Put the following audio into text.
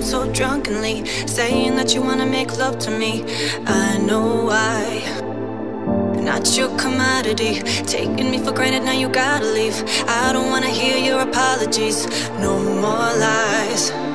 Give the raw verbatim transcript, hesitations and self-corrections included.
so drunkenly, saying that you wanna make love to me. I know why. Not your commodity, taking me for granted, now you gotta leave. I don't wanna hear your apologies, no more lies.